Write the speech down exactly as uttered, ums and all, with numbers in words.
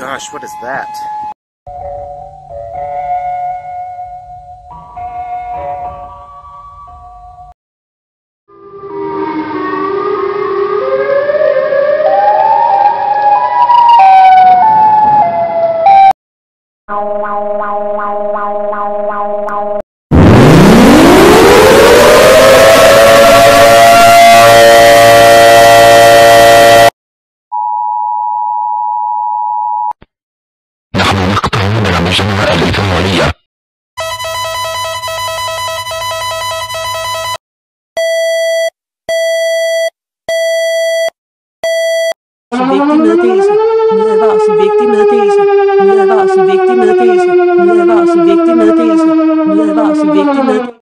gosh, what is that? نحن نقطع من المجموعة الإيطالية. Vigtig meddelelse. Nødadvarsel vigtig meddelelse. Nødadvarsel vigtig meddelelse. Nødadvarsel vigtig meddelelse. Nødadvarsel vigtig meddelelse.